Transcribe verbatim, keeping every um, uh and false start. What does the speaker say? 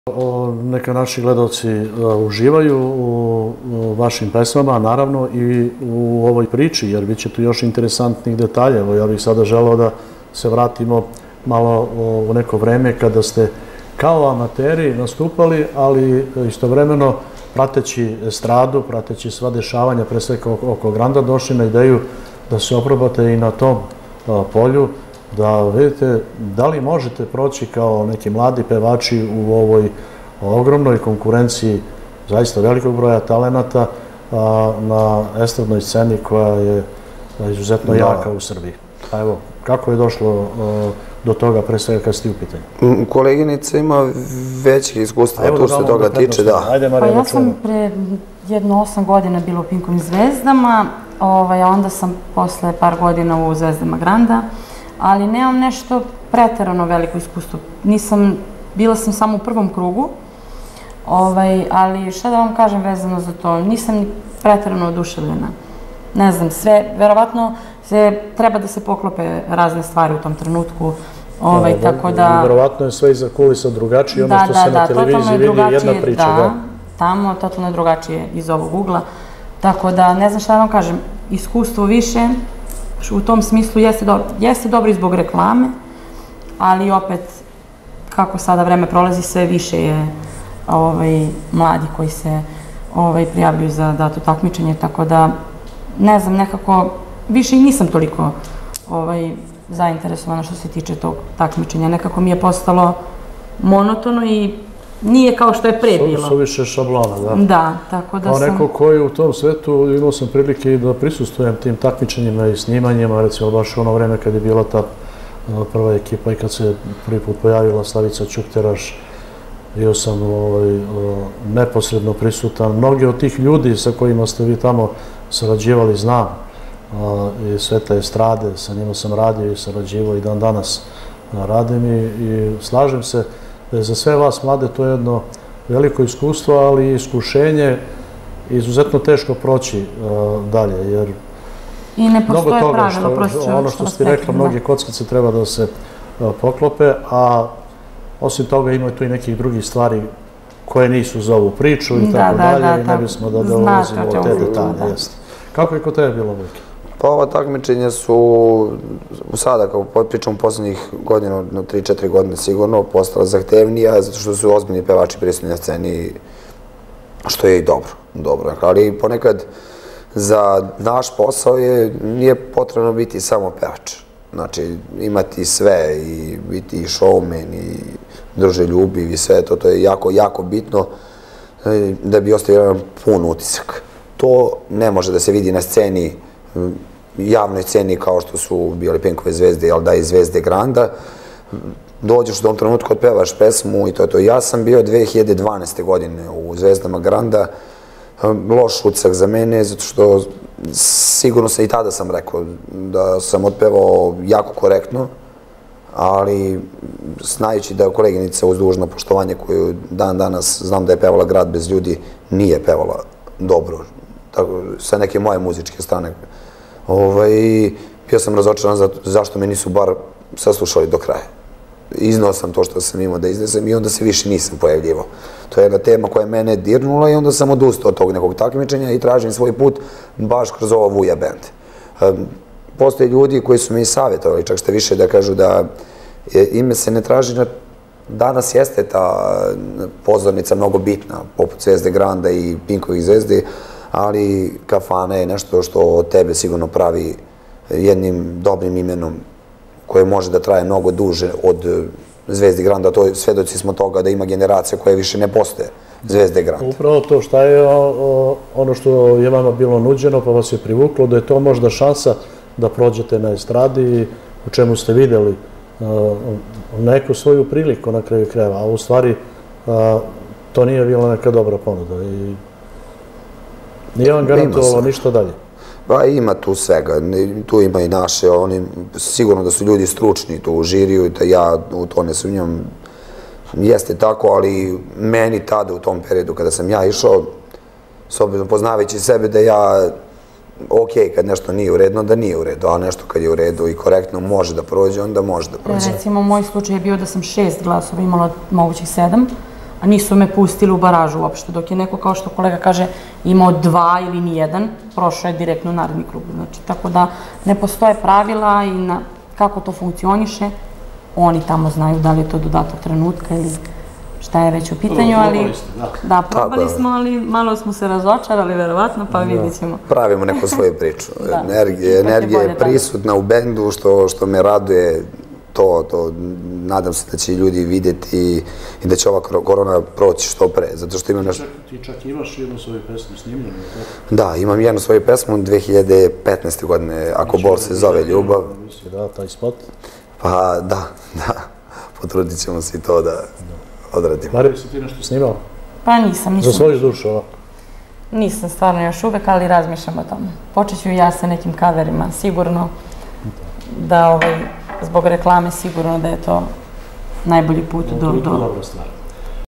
Neka naši gledalci uživaju u vašim pesmama, naravno i u ovoj priči, jer bit će tu još interesantnih detalja. Evo, ja bih sada želeo da se vratimo malo u neko vreme kada ste kao amateri nastupali, ali istovremeno prateći estradu, prateći sva dešavanja, pre svega oko Granda, došli na ideju da se oprobate i na tom polju, da vidite da li možete proći kao neki mladi pevači u ovoj ogromnoj konkurenciji zaista velikog broja talenata na estradnoj sceni koja je izuzetno jaka u Srbiji. A evo, kako je došlo do toga, pre svega kad ste u pitanju? Koleginica ima većih iskustva, tu se toga tiče, da. Pa ja sam pre jedno osam godina bila u Pinkovim zvezdama, a onda sam posle par godina u Zvezdama Granda, ali nemam nešto preterano veliko iskustvo. Nisam, bila sam samo u prvom krugu, ali šta da vam kažem vezano za to, nisam ni preterano oduševljena. Ne znam, sve, verovatno treba da se poklope razne stvari u tom trenutku, tako da... Verovatno je sve iza kulisa drugačije, ono što se na televiziji vidi jedna priča. Da, tamo totalno je drugačije iz ovog ugla, tako da ne znam šta da vam kažem, iskustvo više, u tom smislu jeste dobro i zbog reklame, ali opet, kako sada vreme prolazi, sve više je mladi koji se prijavljuju za dato takmičenje, tako da, ne znam, nekako, više i nisam toliko zainteresovana što se tiče tog takmičenja. Nekako mi je postalo monotono i nije kao što je pre bilo. Suviše šablona, da. Da, tako da sam... Kao neko koji u tom svetu imao sam prilike i da prisustujem tim takmičenjima i snimanjima, recimo baš u ono vreme kad je bila ta prva ekipa i kad se prvi put pojavila Slavica Ćukteraš, bio sam neposredno prisutan. Mnogi od tih ljudi sa kojima ste vi tamo sarađivali znam, i Sveta estrade, sa njima sam radio i sarađivao i dan danas radim i slažem se da je za sve vas mlade to jedno veliko iskustvo, ali i iskušenje izuzetno teško proći dalje, jer i ne postoje pravilo, prosto ono što ste rekla, mnoge kockice treba da se poklope, a osim toga ima tu i nekih drugih stvari koje nisu za ovu priču i tako dalje i ne bismo da dolazimo u te detalje. Kako je kod tebe bilo, Vojke? Pa ova takmičenja su sada, kao pričamo poslednjih godina, tri četiri godine sigurno, postala zahtevnija, zato što su ozbiljni pevači prisutni na sceni, što je i dobro. Ali ponekad za naš posao nije potrebno biti samo pevač. Znači, imati sve i biti i showman i druželjubiv i sve to, to je jako, jako bitno da bi ostavio jedan pun utisak. To ne može da se vidi na sceni, javnoj sceni kao što su bili Pinkove zvezde, jel da, i Zvezde Granda. Dođeš u tom trenutku kad pevaš pesmu i to je to. Ja sam bio dve hiljade dvanaeste. godine u Zvezdama Granda. Loš utisak za mene, zato što sigurno sam i tada sam rekao da sam otpevao jako korektno, ali znajući da je koleginica uz dužno poštovanje koju dan danas znam da je pevala Grad bez ljudi, nije pevala dobro, sa neke moje muzičke strane. Bio sam razočaran zašto me nisu bar saslušali do kraja. Iznao sam to što sam imao da iznesem i onda se više nisam pojavljivao. To je jedna tema koja je mene dirnula i onda sam odustao od tog nekog takmičenja i tražim svoj put baš kroz ovo Vuja band. Postoje ljudi koji su mi savjetovali, čak što više da kažu da ime se ne traži, danas jeste ta pozornica mnogo bitna, poput Zvezde Granda i Pinkovih zvezdi, ali kafana je nešto što od tebe sigurno pravi jednim dobrim imenom koje može da traje mnogo duže od Zvezde Granda. Svedoci smo toga da ima generacija koja više ne postoje Zvezde Granda. Upravo to, šta je ono što je vama bilo nuđeno pa vas je privuklo, da je to možda šansa da prođete na estradi i u čemu ste videli neku svoju priliku na kraju krajeva, a u stvari to nije bila neka dobra ponuda i nije vam garantovalo ništa dalje. Pa ima tu svega, tu ima i naše, sigurno da su ljudi stručni tu u žiriju i da ja u to ne sumnjam, jeste tako, ali meni tada u tom periodu kada sam ja išao, s obzirom poznavajući sebe da ja, ok, kad nešto nije u redu, onda nije u redu, a nešto kad je u redu i korektno može da prođe, onda može da prođe. Recimo, moj slučaj je bio da sam šest glasova imala od mogućih sedam, a nisu me pustili u baražu uopšte, dok je neko, kao što kolega kaže, imao dva ili nijedan, prošao je direktno u naredni krug. Znači, tako da ne postoje pravila i na, kako to funkcioniše, oni tamo znaju da li je to dodatak trenutka ili šta je već u pitanju, ali da, probali smo, ali malo smo se razočarali, verovatno, pa vidjet ćemo. Pravimo neku svoju priču. Energija je prisutna u bendu, što me raduje. To, to, nadam se da će ljudi vidjeti i da će ova korona proći što pre, zato što imam nešto... Ti čak imaš jednu svoju pesmu snimljenu, tako? Da, imam jednu svoju pesmu dve hiljade petnaeste. godine, Ako bol se zove ljubav. Da, taj spot? Pa da, da, potrudit ćemo se i to da odradimo. Marija, si ti nešto snimala? Pa nisam, nisam. Za svoju dušu, ovako? Nisam stvarno još uvek, ali razmišljam o tome. Počet ću i ja sa nekim coverima, sigurno da ovaj... Zbog reklame sigurno da je to najbolji put do... To je dobra stvar.